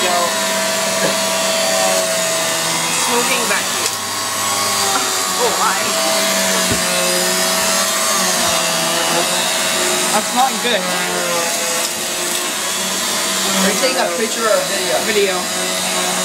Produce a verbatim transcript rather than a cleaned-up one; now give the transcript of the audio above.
go. Smoking vacuum. Oh my. That's not good. Are you taking a picture or a video? Video.